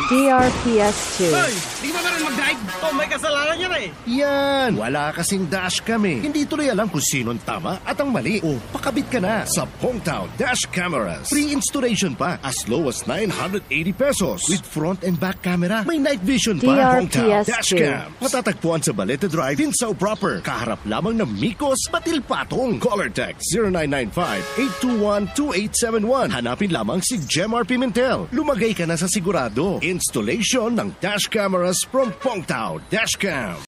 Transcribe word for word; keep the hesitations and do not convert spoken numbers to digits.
D R P S two. Hoy! Di ba na rin mag-drive? Oh, may kasalanan yan eh! Yan! Wala kasing dashcam eh. Hindi tuloy alam kung sino'ng tama at ang mali. O, pakabit ka na sa Pongtam Dash Cameras. Free installation pa as low as nine hundred eighty pesos with front and back camera. May night vision pa. D R P Pongtam S two. Dashcam. Matatagpuan sa Balete Drive, Tinsao Proper. Kaharap lamang ng Micos, Patilpatong. Caller text zero nine nine five, eight two one, two eight seven one. Hanapin lamang si Jemar Pimentel. Lumagay ka na sa sigurado. Installation ng dash cameras from Pongtam Dashcam.